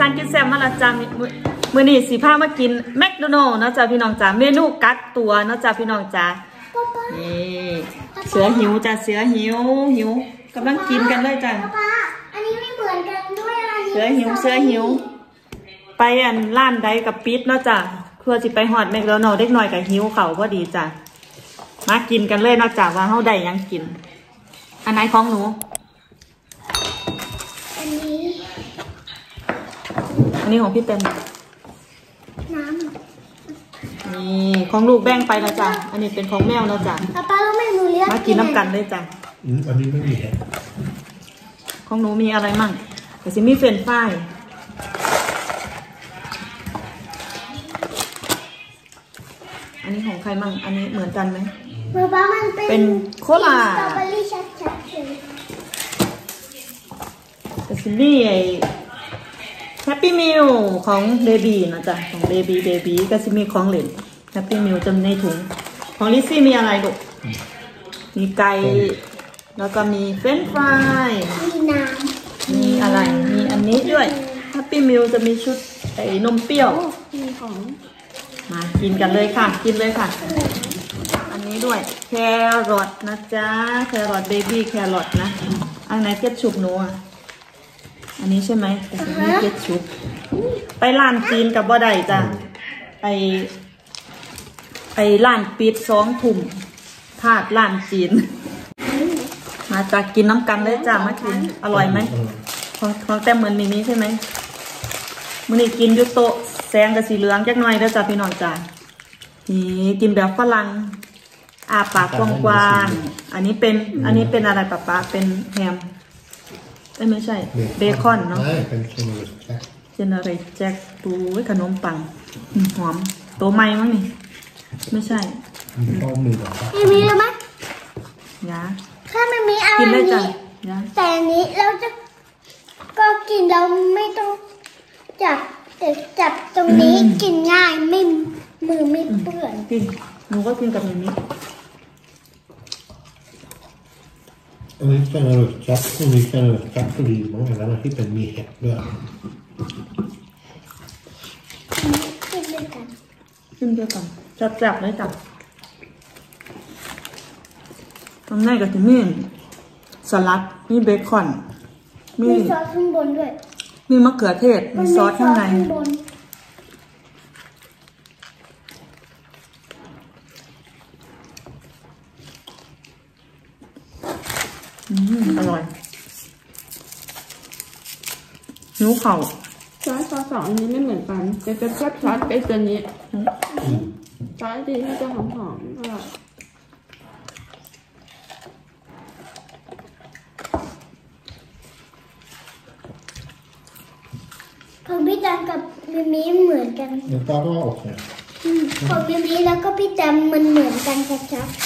างกินแซ่บมาละจ้ามื้อนี้สิพามากินแมคโดนัลด์นะจ้าพี่น้องจ้าเมนูกักตัวนะจ้าพี่น้องจ้านี่เสือหิวจ้าเสือหิวกำลังกินกันเลยจ้าอันนี้ไม่เหมือนกันด้วยเสือหิวไปร้านใดกับปิดเนาะจ้าเพื่อสิไปฮอดแมคโดนัลด์เด็กน้อยกับหิวเขาพอดีจ้ามากินกันเลยเนาะจ้าว่าเฮาได้ยังกินอันไหนของหนูอันนี้ของพี่เต็มน้ำนี่ของลูกแบ่งไปแล้วจ้ะอันนี้เป็นของแมวแล้วจ้ะป้าเราไม่รู้เรื่องมากินน้ำกันเลยจ้ะอันนี้ไม่มีของหนูมีอะไรมั่งแต่สิมีเฟรนช์ฟรายอันนี้ของใครมั่งอันนี้เหมือนกันไหมป้ามันเป็นโคลาสตรอเบอรี่ชัดๆเลยแต่สิมีไอแฮปปี้มิลของเบบีนะจ๊ะของเบบีก็จะมีของเหลนแฮปปี้มิลจำในถุงของลิซซี่มีอะไรลูกมีไก่แล้วก็มีเฟรนช์ฟรายมีน้ำมีอะไรมีอันนี้ด้วยแฮปปี้มิลจะมีชุดไอ้นมเปรี้ยวมีของมากินกันเลยค่ะกินเลยค่ะอันนี้ด้วยแครอทนะจ๊ะแครอทเบบี้แครอทนะอันไหนเก็ตชุบหนูอันนี้ใช่ไหมแต่ฉันไม่เก็ตชุบไปร้านจีนกับบ่ได้จ้ะไปร้านปิด2 ทุ่มพลาดร้านจีนมาจากกินน้ำกันเลยจ้ะมากินอร่อยไหมของแต่เหมือนมีใช่ไหมมื้อนี้กินยุโตะแสงกับสีเหลืองจักหน่อยแล้วจ้ะพี่น้องจ้ะนี่กินแบบฝรั่งอาปากกว้างๆอันนี้เป็นอะไรป๊าเป็นแฮมไม่ใช่เบคอนเนาะเป็นเจเนอเรตแจ็คดูขนมปังหอมตัวใหม่มั้งนี่ไม่ใช่ไม่มีแล้วมั้ยยาถ้าไม่มีอะไรนี้แต่นี้เราจะก็กินเราไม่ต้องจับตรงนี้กินง่ายไม่มือไม่เปื้อนกินหนูก็กินกับนี้อันนี้เป็นอะไรจับที่มีเป็นอะไรจับก็ดีมั้งอันนั้นที่เป็นมีเห็ดด้วยกินด้วยกันจับเลยจับตรงนี้ก็จะมีสลัดมีเบคอนมีซอสข้างบนด้วยมีมะเขือเทศมีซอสข้างในอร่อยนิ้วเข่าซอส2อันนี้ไม่เหมือนกันจะซอสไอ้ตัวนี้ซอสดีที่จะหอมอร่อยของพี่จันกับมิมิเหมือนกันเดี๋ยวป้าก็ออกเนี่ยของมิมิแล้วก็พี่จันมันเหมือนกันชัด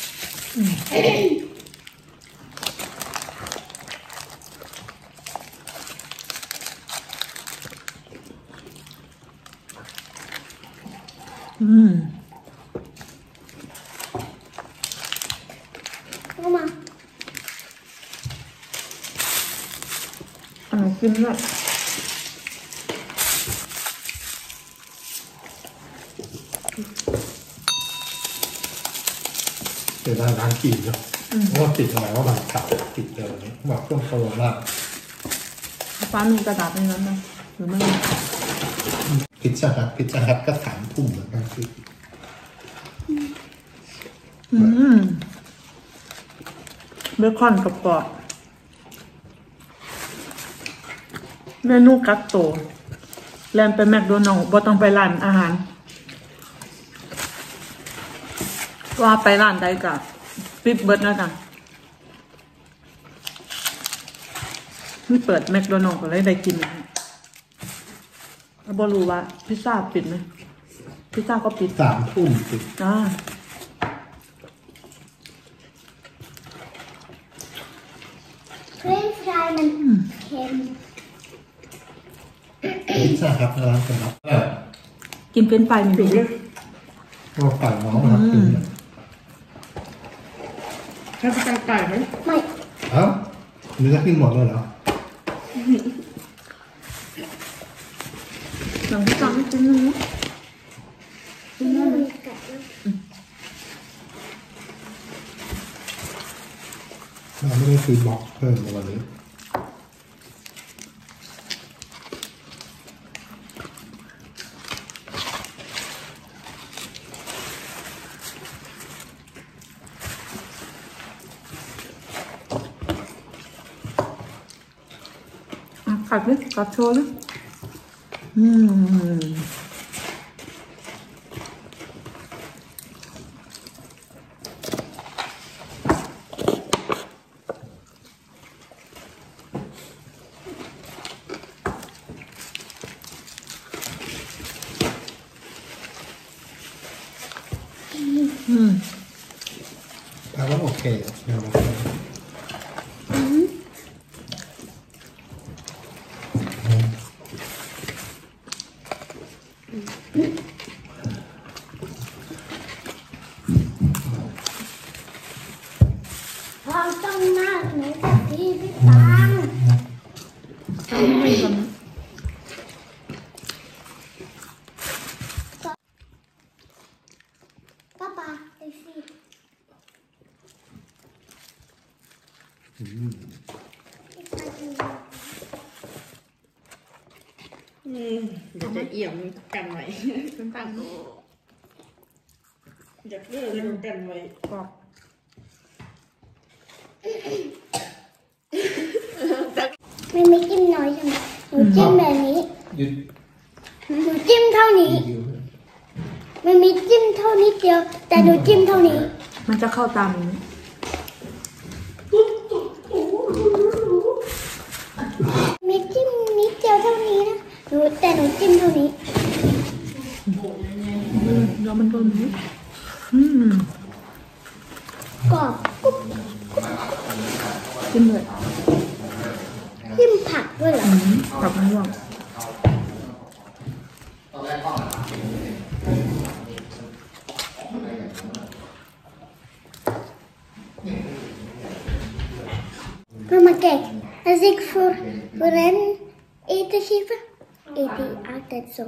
เข้ามากินด้วยเดี๋ยวร้านจีนเนาะเพราะว่าติดอะไรว่ามันเก่าติดเดิมนี้แบบช่วงโควิดฟ้ามีกระดาษในนั้นนะหรือไม่พิซซ่าฮัทก็3 ทุ่มเหมือนกันคือเบคอนกับกรอบเมนูกักโตแลนไปแมคโดนัลด์บ่ต้องไปร้านอาหารว่าไปร้านใดกับปิดเบิร์ดนะจ๊ะไม่เปิดแมคโดนัลด์ก็เลยได้กินบ่รู้ว่าพิซซ่าปิดไหมพิซซ่าก็ปิด 3 ทุ่มปิดเฟรนช์ฟรายมันเค็มพิซซ่าครับร้านครับกินเป็นไฟมีด้วยก็ฝั่งน้องนะครับกินแค่ไก่ไหมไม่เอ้าเนื้อกินหมดเลยเหรองที่จังไม่กินนึงนะกินได้ไหมเราไม่ได้ซื้อบล็อกเพิ่มในวันนี้กัดดิกัดโชว์ดิแปลว่าโอเคนะโอเคพอต้องหน้าหนูกับพี่ตังป้าป้าไปสิเดี๋ยวจะเอี่ยมกันไว้ตั้งอยากเลิกกันไว้กรอบไม่ไม่จิ้มน้อยใช่ไหมหนูจิ้มแบบนี้หยุดหนูจิ้มเท่านี้อยู่ไม่มีจิ้มเท่านี้เดียว แต่หนูจิ้มเท่านี้มันจะเข้าตามนี้มีจิ้มนิดเดียวเท่านี้นะแต่หนูจิ้มเท่านี้เดี๋ยวมันโดนนี้กรอบกุ๊บจิ้มเลยจิ้มผักด้วยเหรอผักมะม่วง Mama, kijk. Als ik voor hen eten geef, eet hij altijd zo.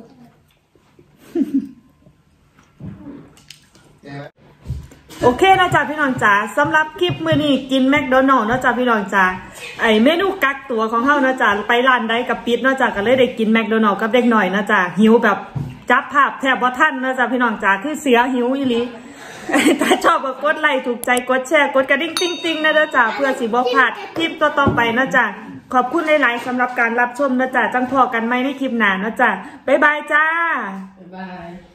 โอเคนะจ๊ะพี่น้องจ๋าสำหรับคลิปมื้อนี้กินแมคโดนัลด์นะจ๊ะพี่น้องจ๋าไอเมนูกักตัวของเฮานะจ๊ะไปร้านใดกับปิดนะจ๊ะก็เลยได้กินแมคโดนัลด์กับเด็กหน่อยนะจ๊ะหิวแบบจับภาพแทบบ่ทันนะจ๊ะพี่น้องจ๋าคือเสียหิวอีหลีถ้าชอบก็กดไลค์ถูกใจกดแชร์กดกระดิ่งติ๊งๆนะจ๊ะเพื่อสิบ่พลาดคลิปต่อๆไปนะจ๊ะขอบคุณหลายๆสำหรับการรับชมนะจ๊ะจังพอกันไหมในคลิปหน้านะจ๊ะบ๊ายบายจ้าบ๊ายบาย